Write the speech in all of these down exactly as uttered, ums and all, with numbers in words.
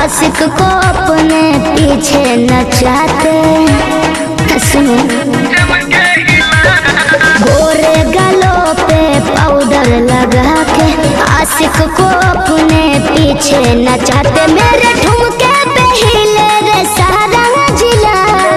आशिक को अपने पीछे नचाते। सुनो गोरे गालों पे पाउडर लगा के आशिक को अपने पीछे नचाते। मेरे ठुमके पे हिले रे सारा जिला।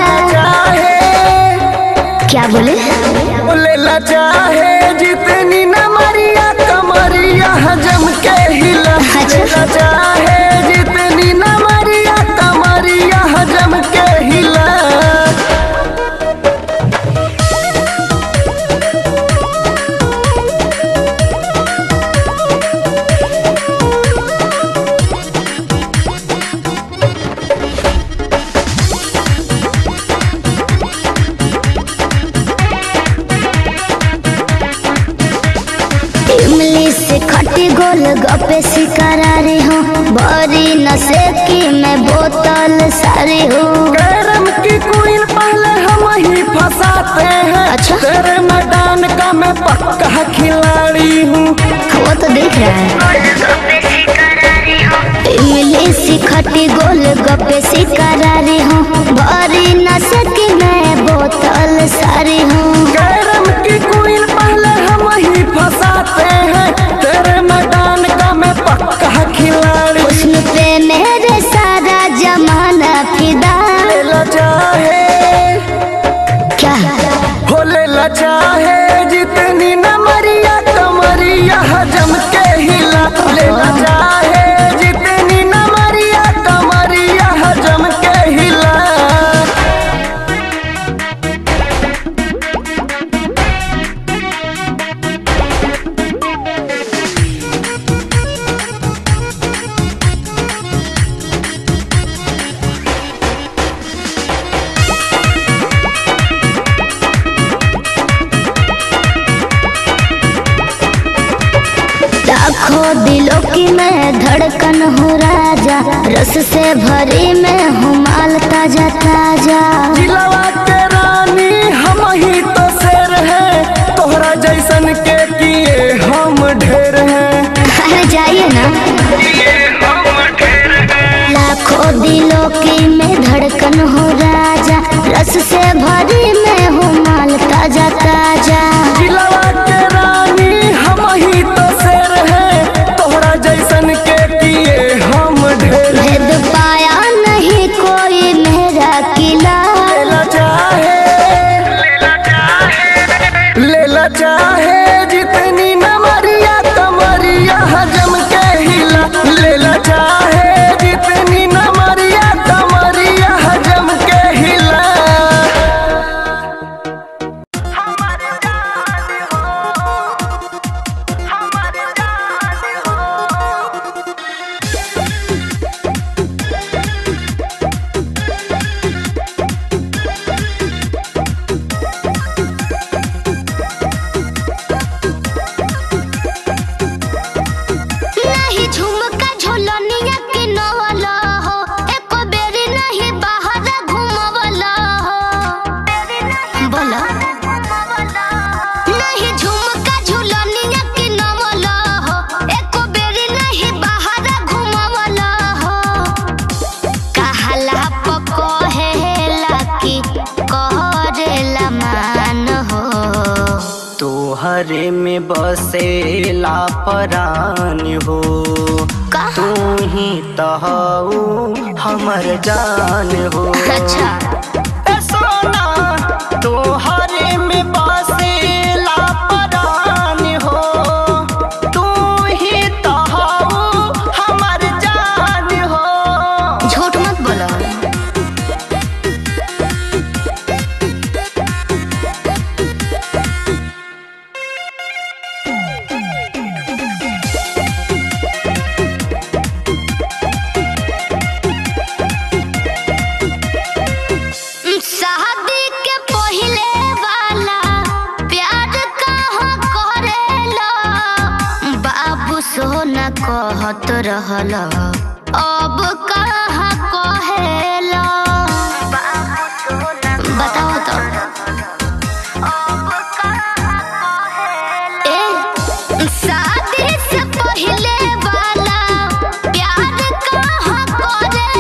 क्या बोले? बोले ला चाहे जितनी न मरिया कमरिया हजम के हिला। ला चाहे जितनी न मरिया कमरिया हजम के हिला। खट्टी गोल गप्पे शिकारारी हूँ, बड़ी नशे की मैं बोतल सारी हूँ। कैरम की क्वीन पहले हम ही फंसाते हैं। अच्छा? तेरे मैदान का मैं पक्का खिलाड़ी हूँ। वो तो देख रहा है। इमली सी खट्टी गोल गप्पे शिकारारी हूँ, बड़ी नशे की मैं बोतल सारी हूँ। कैरम की क्वीन पहले हम ही फंसाते हैं। तेरे मैदान का मैं पक्का खिलाड़ी। हुस्न पे मेरे सारा जमाना फिदा। ले चाहे क्या भोले ला चाहे जितनी न मरिया कमरिया हजम के हिला। ले ला चाहे जितनी न मरिया कमरिया हजम के हिला। लाखों दिलों की मैं धड़कन हूँ राजा, रस से भरी मैं हूँ माल ताजा ताजा। जिलावा के रानी हम ही तो शेर हैं, तोहरा जैसन के किए हम ढेर हैं। अरे जाइए ना। लाखों दिलों की मैं धड़कन हूँ राजा, रस से भरी मैं हूँ माल ताजा ताजा। जिलावा के रानी हम ही तो शेर हैं, तोहरा जैसन के किए हम ढेर। भेद पाया नहीं कोई मेरा किला। लेला चाहे लेला चाहे जितनी न मरिया कमरिया हजम के हिला। लेला चाहे जितनी न मरिया कमरिया हजम के हिला। नहीं झुमका झोलनिया के नवला हो, एको बेरी नहीं बाहर घुमवला हो। बोला नहीं झुमका झोलनिया के नवला हो, एको बेरी नहीं बाहर घुमवला हो। कहला पकोहेला की कहरेला मान हो। तोहरे में बसेला परान हो। तू ही तो हऊ हमर जान हो। अच्छा ए सोना तोहरे में बसेला परान हो। तू ही तो हऊ हमर जान हो। झूठ मत बोलो। शादी के पहले वाला प्यार कहाँ करेला। बाबू सोना कहत रहल, अब कहाँ कहेला। बताओ तो। ए शादी से पहले वाला प्यार कहाँ करे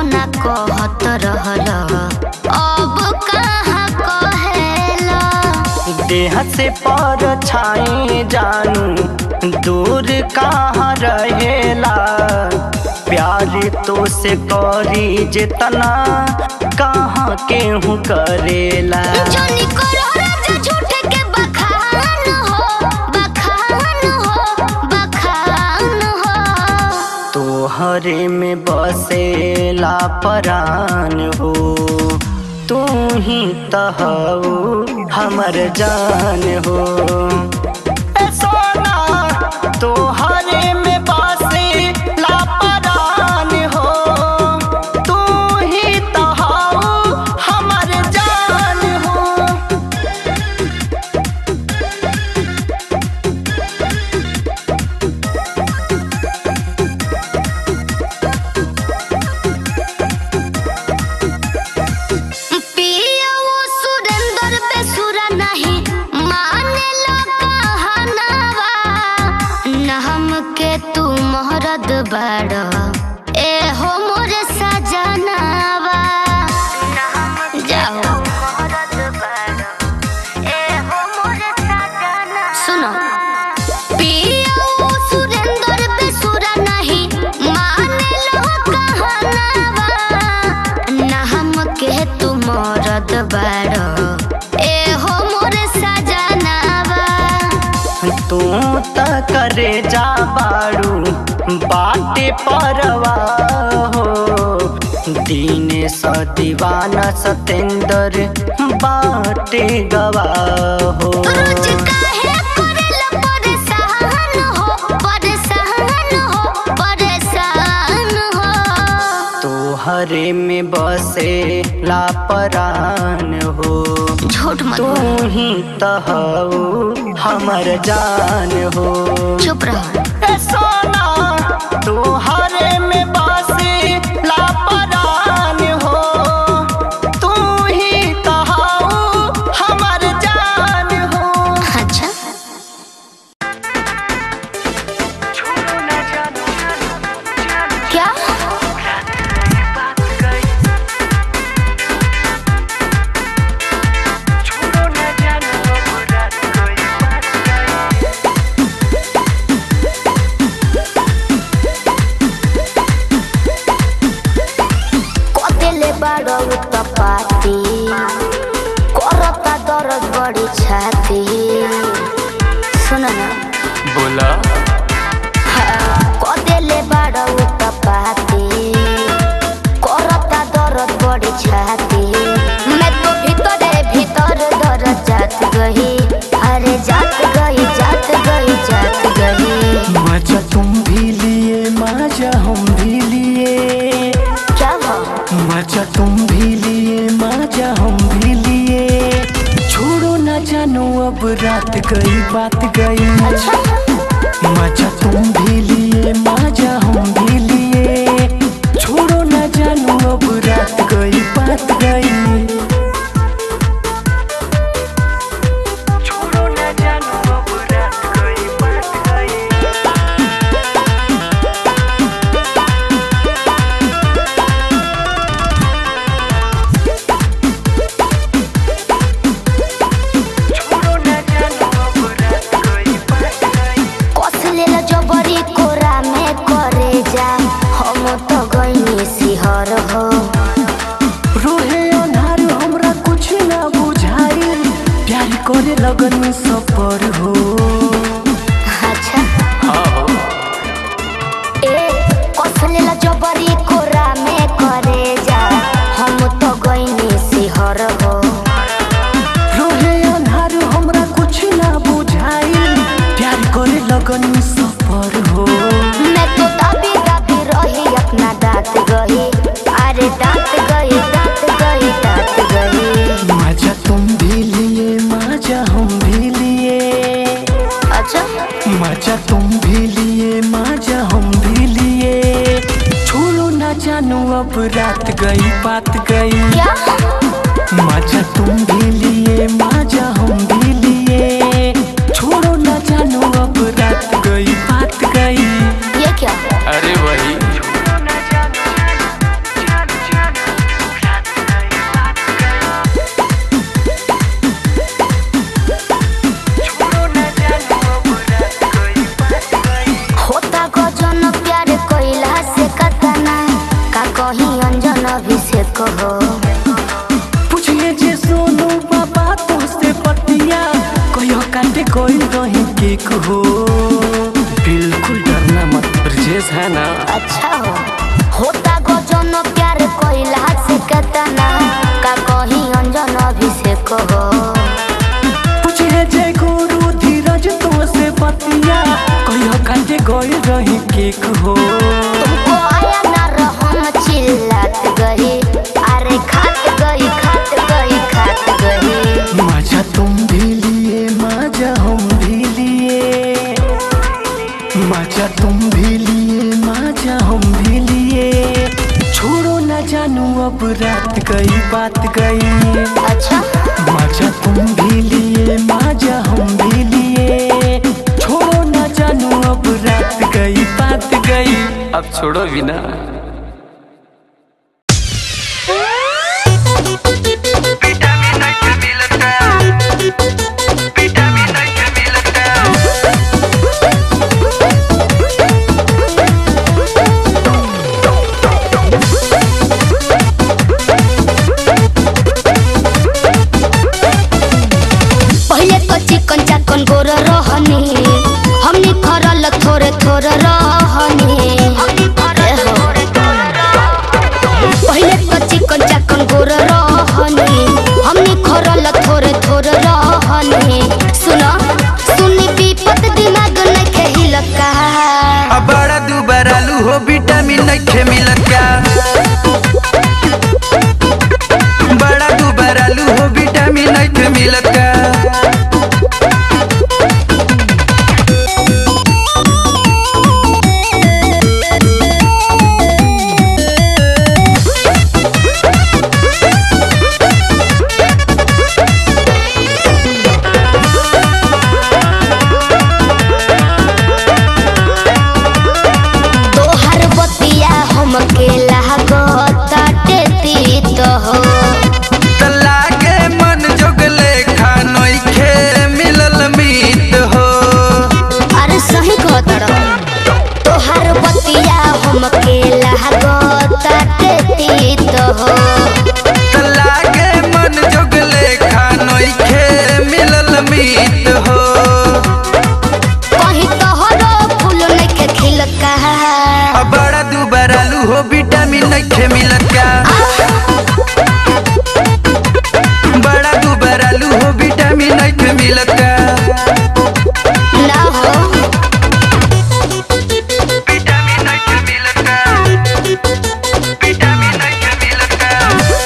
ना कहत रहल अब कहाँ कहेला। देह से पर छाई जानू दूर कहाँ रहेला। प्यार तो से करी जितना कहाँ केहू करेला। जोनी करो राजा झूठ के बखान हो बखान हो बखान हो। तोहरे में बसेला परान हो तू ही तहु हमर जान हो। ए सोना तोहरे में बसेला परान हो तू ही तहु हमर जान हो। बड़ा ए हो मोरे सजनावा जाओ ए हो मोरे सजना। सुनो पिया सुरेंद्र बेसुरा नहीं माने लो कहनावा। ना हम के तू मरद बड़ा ए हो मोरे सजनावा। तू त करे जा बाड़ू बाटे परवा हो। दीने स दीवाना सतेंद्र बाटे गवा हो। रोज काहे करेला परेशान हो परेशान हो परेशान हो। तोहरे में बसेला परान हो झूठ मत तू ही तहु हमर जान हो। चुप रहो। ए सोना तोहरे में बसेला परान हो तू ही तहु हमर जान हो। अच्छा क्या पाती करता दर्द बड़ी छाती। सुनो ना बोला कदेले बड़ा पाती करता दर्द बड़ी छाती। मैं तो भीतर भीतर दर्द जात गई अरे जात गई जात गई जात गई। मजा तुम भी लिए मजा हम भी लिए। क्या हुआ? मजा तुम भी लिए मजा हम भी लिए। छोड़ो ना जानो अब रात गई बात गई। अच्छा मजा तुम भी लिए मजा हम भी लिए। छोड़ो ना जानो अब रात गई बात गई। छोड़ो ना जानो अब रात गई बात गई। जबरी कोरा में करे जा हम तो गईनी सिहर हो। रोहे अन्हार हमरा कुछ ना बुझाई प्यार करे लगन सफर हो। अच्छा हाँ ए कसलेला जबरी कोरा में करे जा हम तो गईनी सिहर हो। रोहे अन्हार हमरा कुछ ना बुझाई प्यार करे लगन सफर हो। मैं तो दाबी दाबी रही अपना दांत गई अरे दांत गई दांत गई दांत गई। मजा तुम भी लिए मजा हम भी लिए। अच्छा मजा तुम भी लिए मजा हम भी लिए। छोड़ो ना जानो अब रात गई बात गई। क्या मजा तुम भी लिए मजा हम भी लिए। छोड़ो ना जानो अब रात गई बात गई। ये क्या? अरे वही केक हो। बिल्कुल डरना मत, ब्रजेश है ना। अच्छा हो होता गजन प्यार कोइला से कतना का कहीं अंजन अभिषेक हो। पूछे जय गुरु धीरज तो से पतिया कहियो काटे गई रही केक हो। तुमको आया ना रहम चिल्लात गई, अरे खात गई खात गई खात गई। मजा तुम भी लिए मजा हम भी लिए, मजा तुम भी लिए मजा हम भी लिए। छोड़ो ना जानू अब रात गई बात गई। अच्छा मजा तुम भी लिए मजा हम भी लिए। छोड़ो ना जानू अब रात गई बात गई। अब छोड़ो भी ना। चिकन चाकन गोर रहनी हमनी खरल थोड़े थोड़े रहनी। पहले तो चिकन चाकन गोर रहनी हमनी खरल थोड़े थोड़े रहनी। सुनो सुनी विपत दिमाग नइखे हिलत का। अब बड़ा दुबरालू हो विटामिन नइखे मिलत का। बड़ा दुबरालू हो विटामिन नइखे मिलत का। हो विटामिन नइखे मिलत का। बड़ा दुबरालू हो विटामिन नइखे मिलत का। ना हो विटामिन नइखे मिलत का। विटामिन नइखे मिलत का।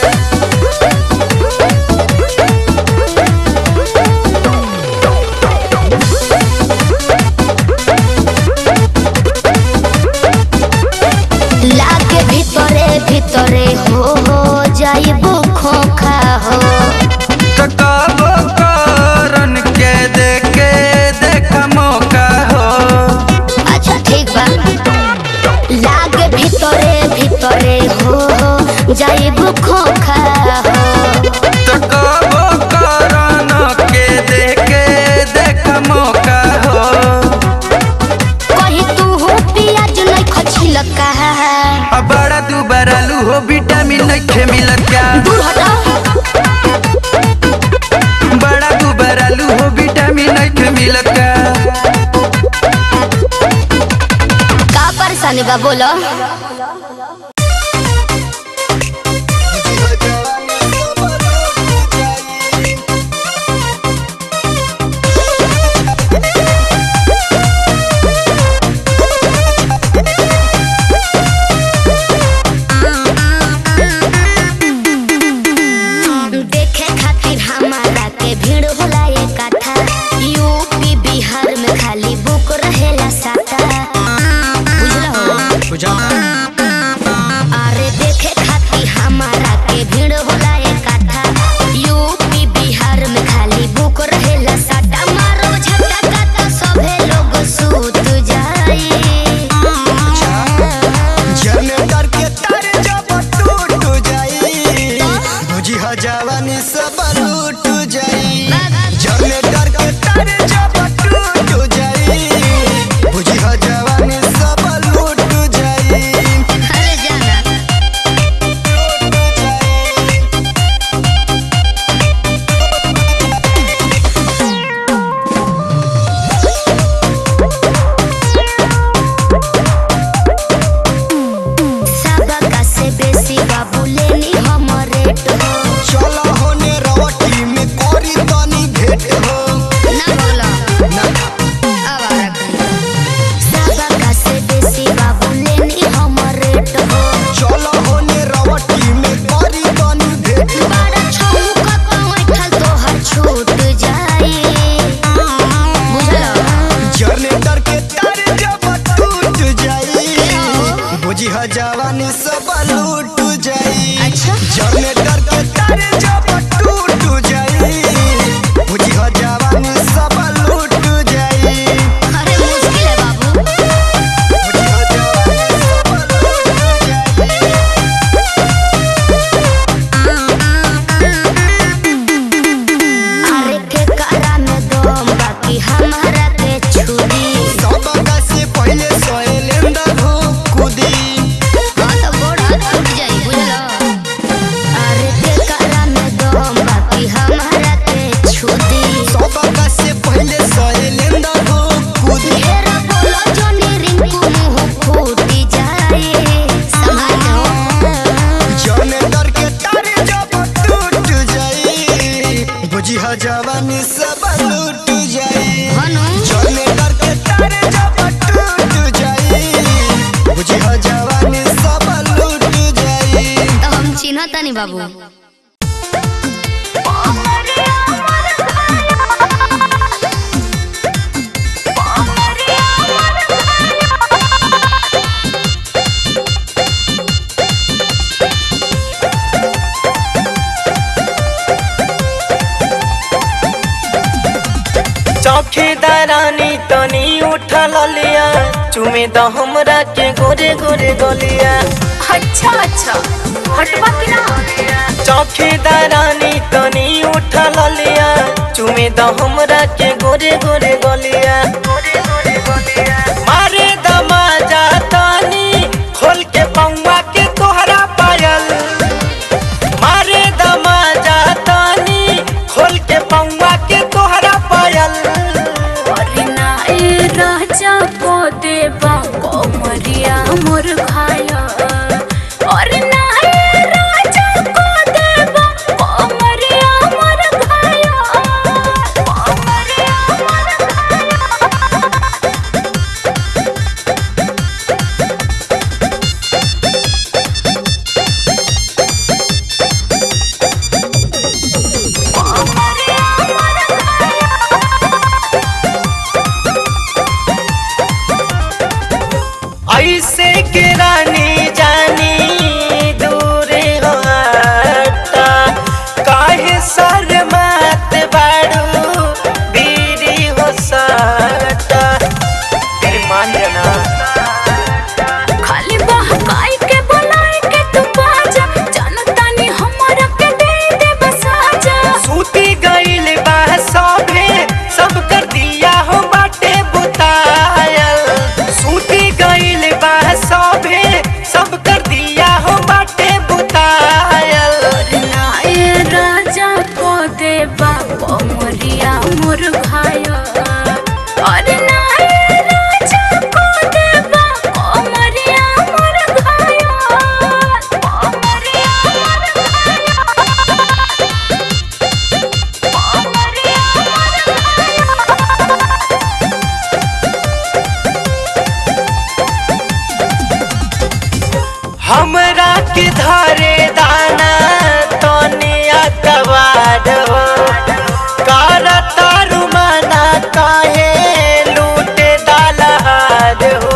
लागे भीतरे भीतरे हो हो जाइबो खोखा हो। तो कबो करन के देखे देखा मौका हो। अच्छा ठीक बा लागे भीतरे भीतरे हो हो जाइबो खोखा हो। तो कबो करन के देखे देखा मौका हो। कहीं तू हो पियाज नहीं खछिल का। बड़ा दुबरालू हो विटामिन नइखे मिलत का। दूर हटा बड़ा दुबरालू हो विटामिन नइखे मिलत का। का परेशानी बा बोलो। अच्छा जनरेटर के तार जब टूट जाई बुझी हो जवानी सब लूट जाई। अरे मुश्किल है बाबू। बुझी हो जवानी सब लूट जाई। अरे के करा में दम बाकी हमारा के छुरी सब से पहले सोएलेंदा हो कूदी हाँ तो गोड़ हाथ टूट जाई बुझलो। अरे के करा में दम बाकी हमारा के छुरी सब से पहले सोएलेंदा हो कूदी। ढेरा बोलो जोनी रिंकू मुंह फूटी जाए संभालो। जनरेटर के तार जब टूट जाई बुझी हो जवानी सब लूट जाई। हनु जनरेटर के तार जब टूट जाई बुझी हो जवानी सब लूट जाई। तो हम चिन्हता नहीं बाबू। चौकीदारानी तनी उठल लिया चुमे द हमरा के गोरे गोरे गलिया। अच्छा अच्छा हटवा कि ना। चौकीदारानी तनी उठल लिया चुमे द हमरा के गोरे गोरे गलिया। मारे दमाजा तनी खोल के पौवा के तोहरा पायल। मारे दमाजा तनी खोल के पौवा के तोहरा पायल। अरे ना ए राजा को देवा कोमरिया मोर खाया। अरे ना ए राजा को देवा कोमरिया मोर खाया। कोमरिया मोर ऐसे के रानी जानी दूरे हो हटा काहे शर्मात बाड़ू बीड़ी हो सटा। तेरे मान जाना खाली बहकाई के बोलाई के तू बाजा जनता ने हमरा के दे दे बसाजा। सूती गइल बा सभे सब कर दिया हो बाटे बुतायल। सूती गइल बा सभे सब कर दिया हो बाटे बुतायल। ना ए राजा को देवा कोमरिया मोर खाया। अरे ना ए राजा को देवा कोमरिया मोर खाया। कोमरिया मोर खाया। कोमरिया मोर हमरा के धारे दाना तोनिया कबाड़ हो कारा तारू माना काहे लूटे दालहार हो।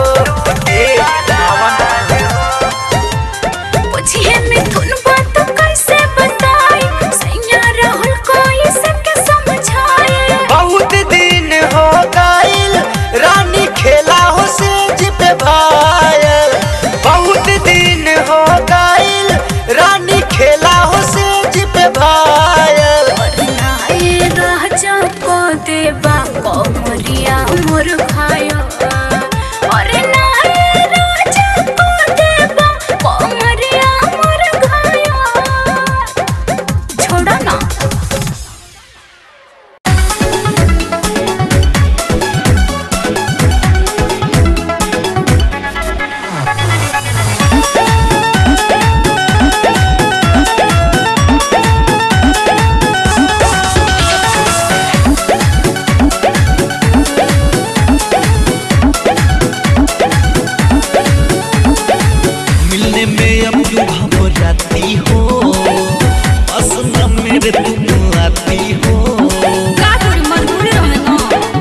पूछिए मिथुन बात कैसे बताई सैया राहुल को इसके समझाए। बहुत दिन हो गइल रानी खेला हो सेज पे भायल। बहुत दिन हो गइल रानी खेला हो सेज पे भायल। ना ए राजा को देवा कोमरिया मोर खाया। अरे ना ए राजा को देवा कोमरिया मोर खाया। छोड़ा ना। मिलने में अब क्यों घबराती हो पसंद मेरे तुम आती हो। का थोड़ी मजबूरी रहे ना।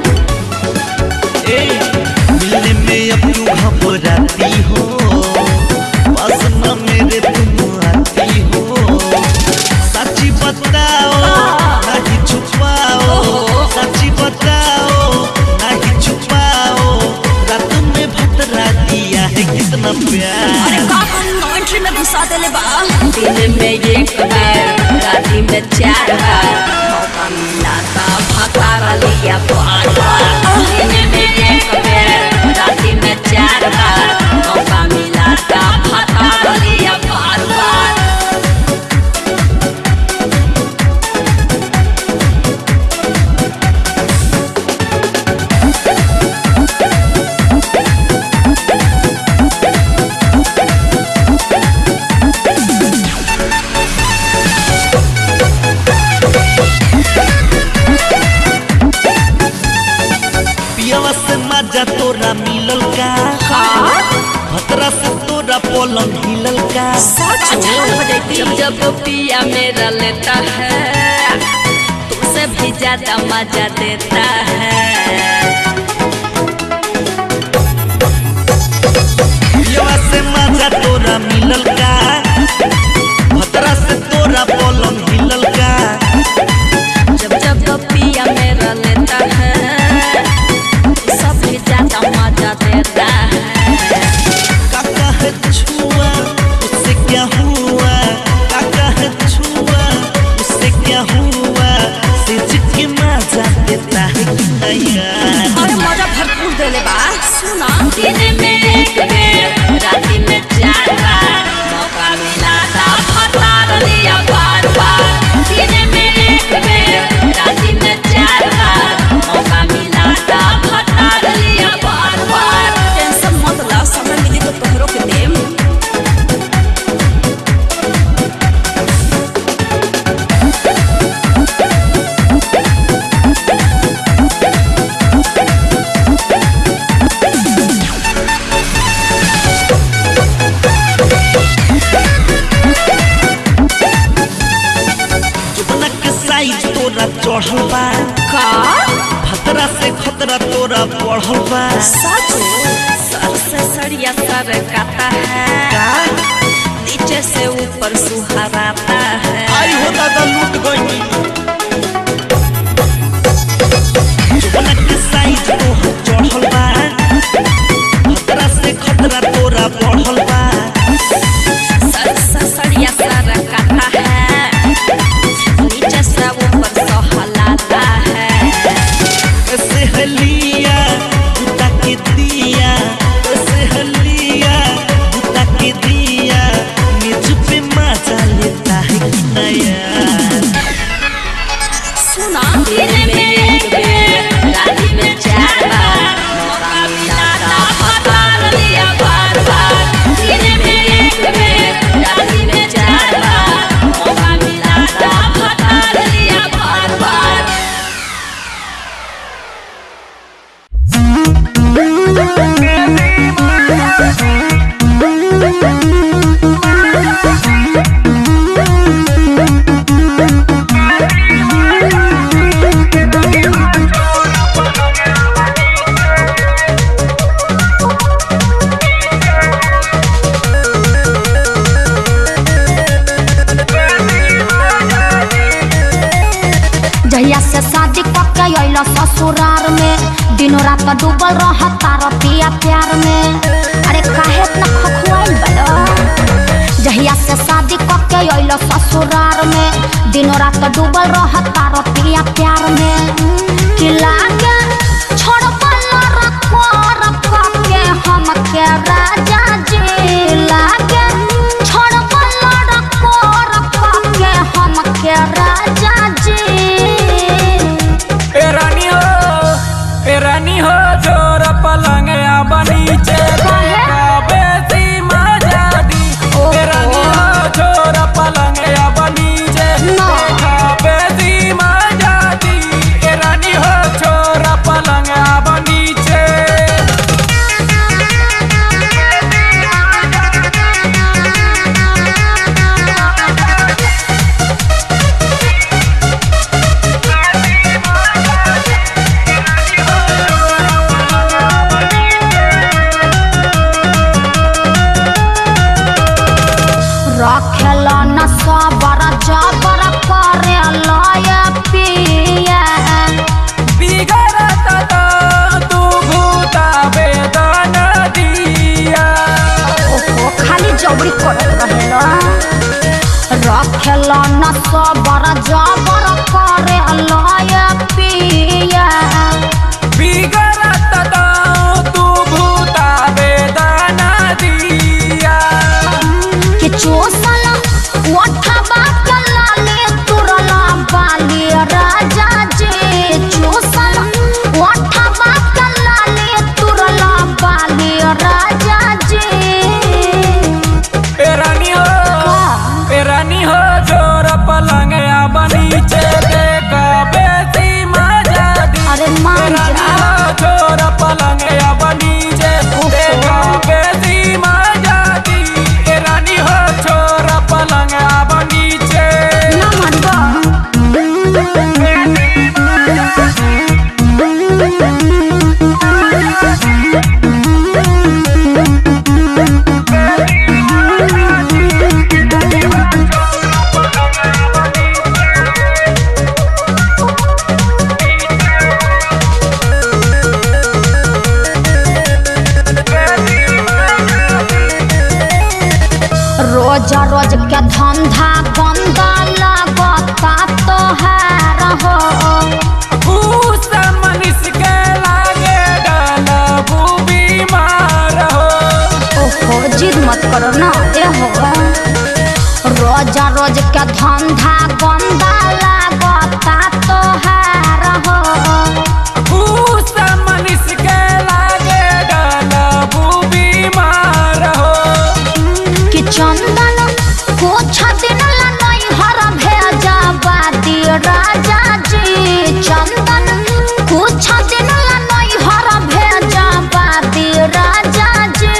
ए मिलने में अब क्यों घबराती हो पसंद मेरे तुम आती हो। एक बेर राती में चार बार मौका मिला था भतार लिया बार बार। दिन में एक बेर राती में चार बार मौका मिला था भतार लिया बार बार। मजा तोरा मिलल का भतरा से तोरा पलंग हिलल का। जब जब पिया मेरा लेता है तुझसे भी ज्यादा मजा देता है। पिया से मजा तोरा मिलल का भतरा से तोरा पलंग हिलल का। जब जब पिया मेरा लेता है ज्यादा मजा देता है। काका है छुआ उससे क्या हुआ, काका है छुआ उससे क्या हुआ, से चिपके मजा देता है नया। और मजा भरपूर देले बा सुना। दिन में एक बेर राती में चार बार मौका मिला था भतार लिया बार बार। दिन में एक बेर राती में चार बार मौका मिला था भतार लिया बार बार। टेंशन मत ला समय मिली तो तोहरो के देम। तोरा चढ़ल बा का खतरा से खतरा तोरा बढ़ल बा। सच सर से सरिया सर काटा है का नीचे से ऊपर सुहराता है। आई हो दादा लूट गई जुबना के साइज तो चढ़ल बा खतरा से खतरा तोरा बढ़ल बा। सर से सरिया सर काटा है नीचे से ऊपर सहलाता है। ऐसे हलिया बुता के दिया, ऐसे हलिया बुता के दिया, मेज पे मजा लेता है नया। सुना दिन में एक बेर राती में चार बार मौका मिला था भतार लिया बार बार। दिन में एक बेर राती में चार बार मौका मिला था भतार लिया बार बार। जहिया से शादी करके अइला ससुरार में दिनों रात डूबल रहता रतिया प्यार में। अरे काहे इतना खखुआइल बड़ा। जहिया से शादी करके अइला ससुरार में दिनों रात डूबल रहता रतिया प्यार में। कि लागे छोड़बल रखो रखो के हमके राजा जी, लागे छोड़बल रखो रखो के हमके राजा जी। रानी हो ए रानी हो जोर पलंग नीचे बेसी मजा दी। ए रानी हो जोर पलंग नीचे बेसी मजा दी। ए रानी हो छोरा रहेला न सबर जबर करे लय पिया बिगड़त दाँव तू भूता बेदाना दिया कि चोसल ओठबा के लाले तुरला बाली राजा जी चोसल ओठबा के लाले तुरला बाली राजा जी ए रानी हो ए रानी हो जोर पलंग अब नीचे देखा बेसी मजा दी अरे मान जा जोर पलंग अब नीचे देखा बेसी मजा दी ए रानी हो जोर पलंग अब नीचे ना मानबा रोज रोज के धंधा गंदा लगता तोहार हो भूस मनीष के लागे डलबू बीमार हो ओहो जिद मत करो ना ए हो रोज रोज के धंधा गंदा लगता तोहार हो भूस मनीष के लागे डलबू बीमार हो कि चंदन कुछ दिन ला नहीं हर भेजा बाती राजा जी चंदन कुछ दिन ला नहीं हर भेजा बाती राजा जी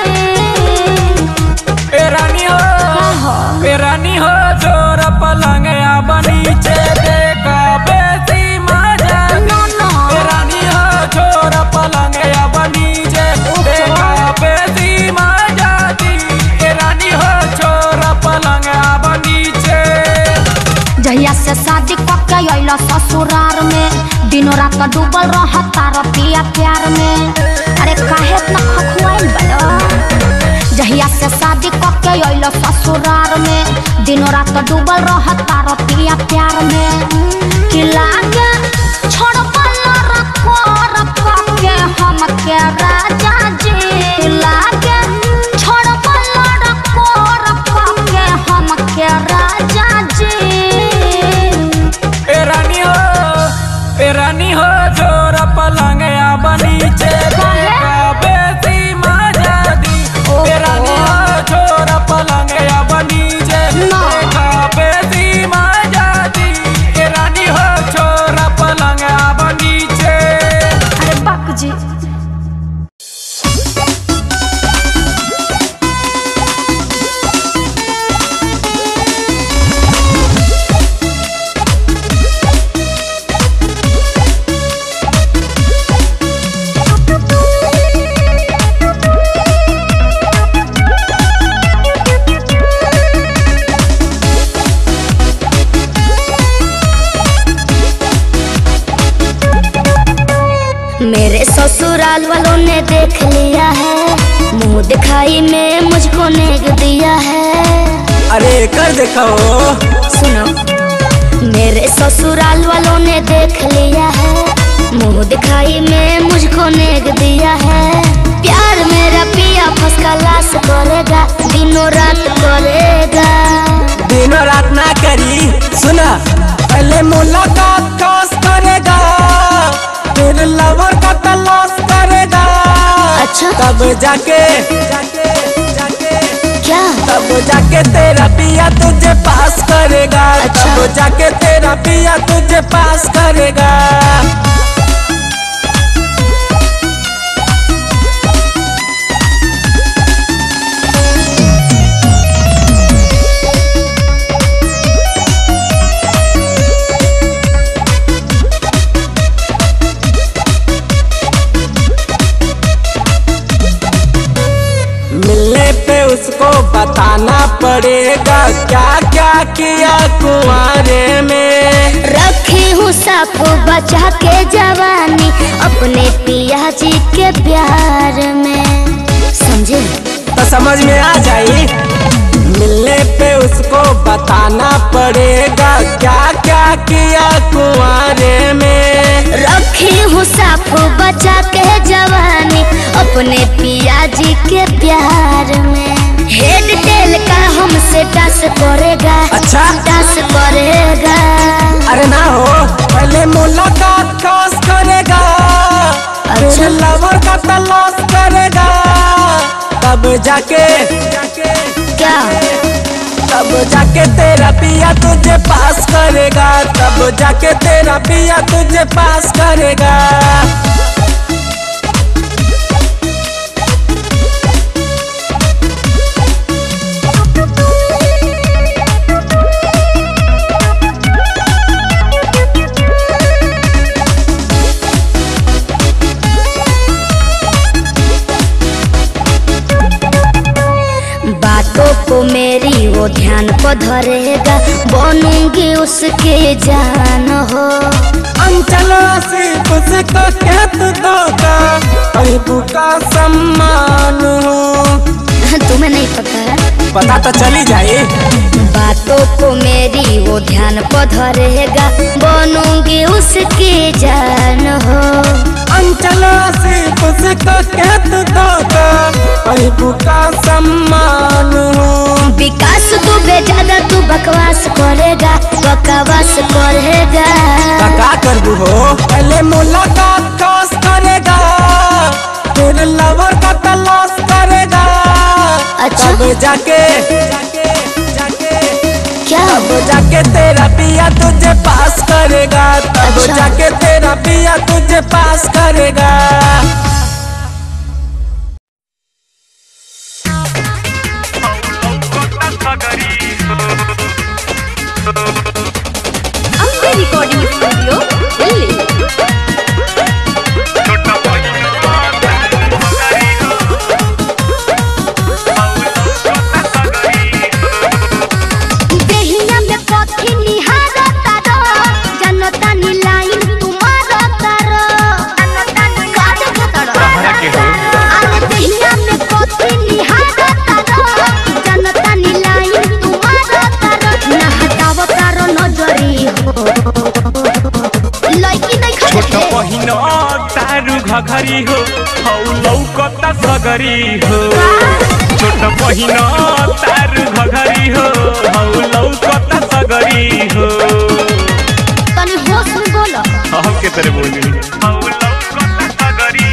ए रानी हो ए रानी हो जोर पलंग अब नीचे देखा बेसी मजा दी ए रानी हो जोर पलंग अब नीचे देखा बेसी मजा दी ए रानी हो जोर पलंग अब नीचे जहिया से शादी कके अइला ससुरार में दिनों रात डूबल रहता रतिया प्यार में अरे काहे इतना खखुआइल बड़ा जहिया से शादी कके अइला ससुरार में दिनों रात डूबल रहता रतिया प्यार में कि लागे छोड़बल रखो रखो के हम के राजा जी लागे छोड़बल रखो रखो के हम के राजा जी ए रानी हो ए रानी हो जोर पलंग अब नीचे देखा बेसी मजा दी ए रानी हो जोर पलंग अब नीचे देखा बेसी मजा दी ए रानी हो जोर पलंग अब नीचे अरे बक जी मेरे ससुराल वालों ने देख लिया है मुंह दिखाई में मुझको नेग दिया है अरे कर दिखाओ सुनो मेरे ससुराल वालों ने देख लिया है मुंह दिखाई में मुझको नेग दिया है प्यार मेरा पिया फर्स्ट क्लास करेगा दिनों रात करेगा दिनों रात ना करी सुना पहले मुलाकात खास करेगा फिर लवर का तलाश करेगा अच्छा तब जाके जाके जाके क्या तब जाके तेरा पिया तुझे पास करेगा अच्छा। तब जाके तेरा पिया तुझे पास करेगा मिलने पे उसको बताना पड़ेगा क्या क्या किया कुंवारे में रखी हूँ सबको बचा के जवानी अपने पिया जी के प्यार में समझे तो समझ में आ जाई मिलने पे उसको बताना पड़ेगा क्या क्या किया कुंवारे में। रखी हूँ साफ बचा के जवानी अपने पिया जी के प्यार में। हेड टेल का हमसे टस करेगा। अच्छा टस करेगा। अरे ना हो, पहले मुलाकात खास करेगा। अच्छा लवर का तलाश करेगा तब जाके क्या तब जाके तेरा पिया तुझे पास करेगा। तब जाके तेरा पिया तुझे पास करेगा। बातों को मेरी वो ध्यान को धरेगा। बनूंगी उसके जान हो। अंचल आसिफ से तो क्या तू दोगा अबू का सम्मान हो। तुम्हें नहीं पता? पता तो चली जाए। बातों को मेरी वो ध्यान को धरेगा। बनूंगी उसके जान हो। अंचल आसिफ से तो क्या तू दोगा अबू का सम्मान हो। विकास तू बेजादा तू बकवास करेगा। बकवास करेगा। क्या करबू हो, पहले मुलाकात खास करेगा फिर लवर का तलाश करेगा। अच्छा तब जाके क्या तब जाके तेरा पिया तुझे पास करेगा। तब अच्छा। जाके तेरा पिया तुझे पास करेगा। अपने रिकॉर्डिंग स्टूडियो दिल्ली। देहिया में कथी निहारता रो जनता नी लाइन तुम्हारा रो का देखता रो। अरे देहिया में कथी निहारता रो जनता नी लाइन तुम्हारा रो। ना हटावता रो नजरी हो लड़की नहीं खटे। छोट पहिनो तारू घघरी हो हौ लौकता सगरी हो। छोट पहिनो तारू घघरी हो हौ लौकता सगरी हो। तनी होश में बोलो। हम के तरह बोली हौ लौकता सगरी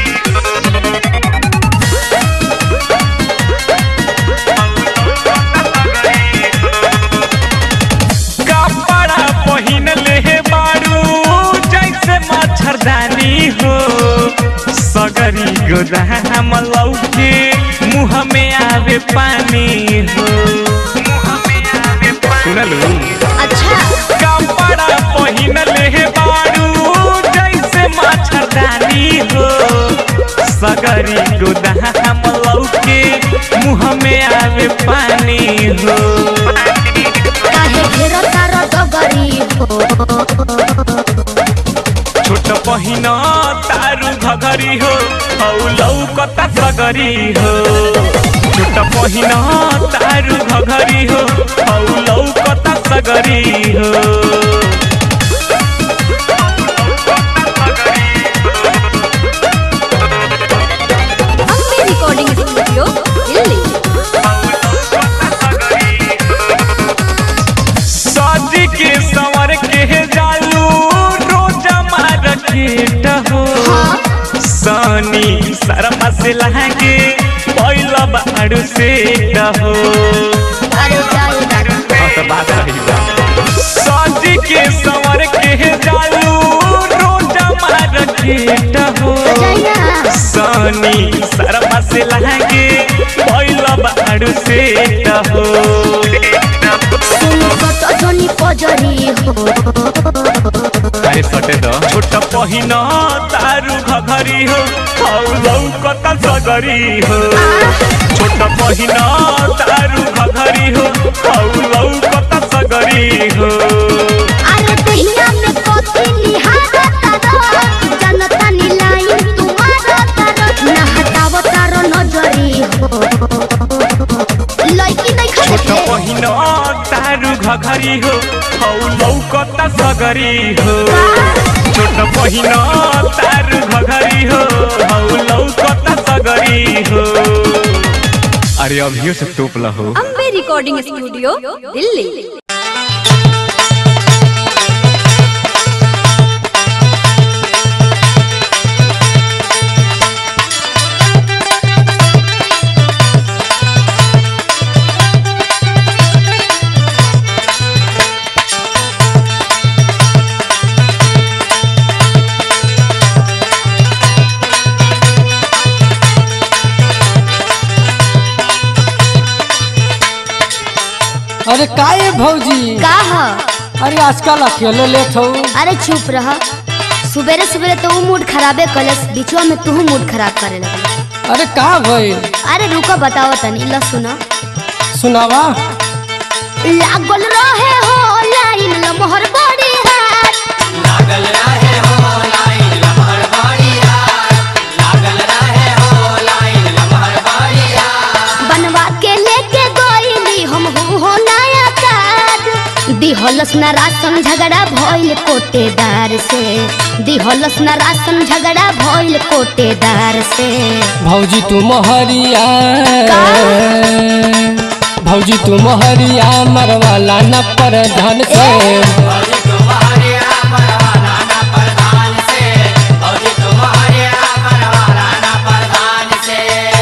कपड़ा पहिन ले बारू जैसे मच्छरदानी हो। सगरी गोदाम लौके मुँह में आवे पानी हो। सुनलू अच्छा कपड़ा पहिन ले बारू जैसे मच्छरदानी हो। सगरी गोदाम लौके मुँह में आवे पानी हो। काहे घेरो तारो डगरी हो। छोट पहिन तारू घघरी हो हौ लौकता सगरी हो। छोट पहिन तारू घघरी हो हौ लौकता सगरी हो। अपने रिकॉर्डिंग स्टूडियो दिल्ली। सज के संवर के जालू रोजा मार्केट हो। सनी शर्मा से लहंगे पहिला बाड़ू से हो। अरे जाए हाँ तो बात सही बा। सज के संवर के जालू रोजा मार्केट हो। सनी शर्मा से लहंगे पहिला बाड़ू से हो। सुनो तो जोनी पजरी हो। अरे सटे दो। छोट पहिन तारू घघरी हो हौ लौकता सगरी हो। छोट पहिन तारू घघरी हो हौ लौकता सगरी हो। अरे दहिया में कथी निहारता रो जनता नी लाइन तुम्हारा रो। ना हटावता रो नजरी हो लड़की नहीं खटे। छोट पहिन लौकता सगरी हो छोट बहिन तारू घघरी हो हौ लौकता सगरी हो। अरे अभियो से टोपला हो। Ambe recording studio Delhi. अरे काहे भौजी का ह? अरे आजकल अकेले लेट हो। अरे चुप रह, सुबेरे सुबेरे तो वो मूड खराबे कलस, बीचवा में तू मूड खराब करे लगे। अरे का भइल? अरे रुको बताओ तनी, ला सुना। सुनावा। लागल रहे हो लाइन लमहर बड़ी हाथ, लागल रहे हो लाइन लमहर बड़ी हाथ, लागल रहे हो लाइन लमहर बड़ी हाथ। बनवा के लेके गईली हम हो नया कार्ड, दिहलस न राशन झगड़ा भइल कोटेदार से, दिहलस न राशन झगड़ा भइल कोटेदार से। भौजी तू मोहरिया भौजी तू मोहरिया मरवाला न प्रधान से। भौजी तुम्हारे मरवाला ना प्रधान से, भौजी तुम्हारे मरवाला ना प्रधान से।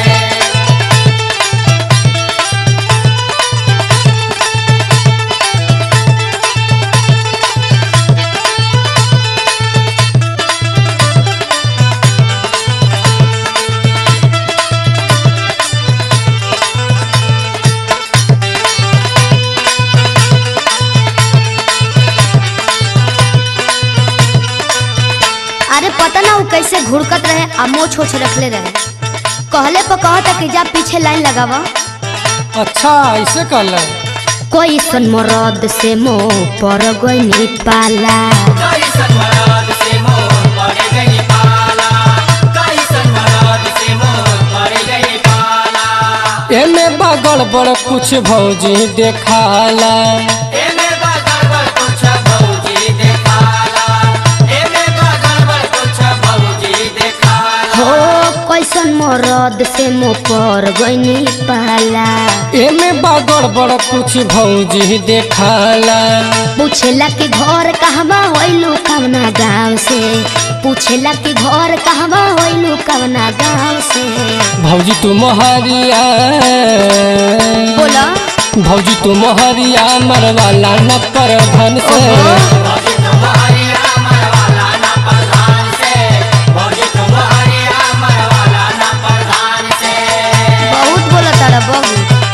अरे पता ना वो कैसे घुड़कत रहे आ मोछ छोछ रखले रहे, कहले पर कहता कि जा पीछे लाइन लगावा। अच्छा ऐसे कहल। कोई सन मरद से मोह पर गई पाला, कैसन मरद से मोह पड़ गई पाला, कैसन मरद से मोह पड़ गई पाला। एमे बगड़ बड़ कुछ भौजी देखाला, एमे बगड़ कुछ भौजी देखाला, एमे बगड़ कुछ भौजी देखाला। हो कैसन मरद से मोह पर गई पाला। एमे बगड़ बड़ कुछ भौजी देखाला। पूछेला कि घर कहवा होइलू कवना गाँव से, पूछेला कि घर कहवा होइलू कवना गाँव से। भौजी तू मोहरिया बोला भौजी तू मोहरिया मरवाला न प्रधान से। भौजी तुम्हारे मरवाला ना प्रधान से, भौजी तुम्हारे मरवाला ना प्रधान से। बहुत बोला तारा बहू।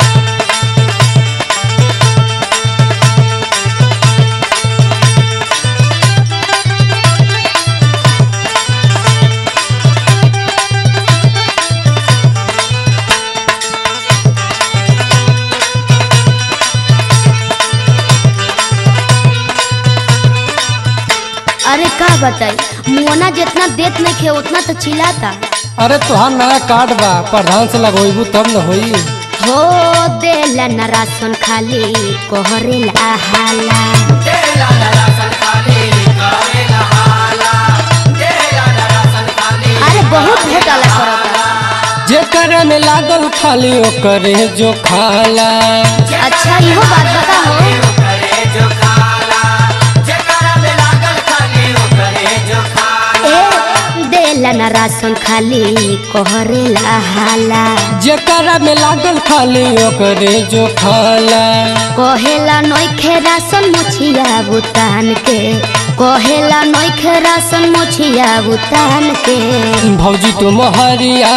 अरे का बताई, मुआना जितना देत नहीं खे उतना तो चिल्लाता। अरे तुहार नया कार्ड बा, प्रधान से लगोइबू तब न होई। हो देला न राशन खाली कोहरेला हाला, देला ना राशन खाली करेला हाला, देला ना राशन खाली। अरे बहुत घोटाला करता। जेकर में लागल खाली ओकरे जो खाला। अच्छा इहो बात बताओ। करे जो खाला, जेकरा में लागल खाली ओकरे जो खाला। ए देला न राशन खाली कोहरेला हाला, जेकर में लागल खाली ओकरे जो खाला। कहेला नइखे राशन मुछिया बुतान के, कहेला नइखे राशन मुछिया बुतान के। भौजी तू मोहरिया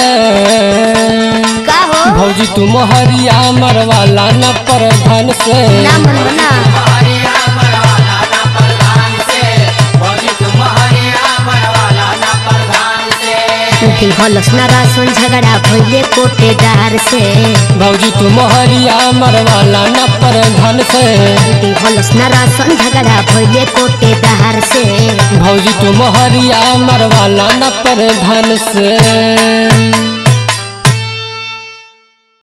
का हो भौजी तू मोहरिया मरवाला न प्रधान से। ना मन बना तुम्हारे मरवाला ना प्रधान से, भौजी तुम्हारे मरवाला ना प्रधान से। दिहलस न राशन झगड़ा भइले कोटेदार से, भौजी तू मोहरिया मरवाला न प्रधान से। दिहलस न राशन झगड़ा भइले कोटेदार से। भौजी तू मोहरिया मरवाला न प्रधान से।